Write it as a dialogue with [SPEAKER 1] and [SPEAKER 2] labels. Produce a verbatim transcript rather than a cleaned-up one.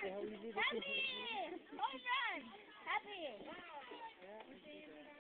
[SPEAKER 1] See how easy this is.
[SPEAKER 2] Happy! Home run! Happy!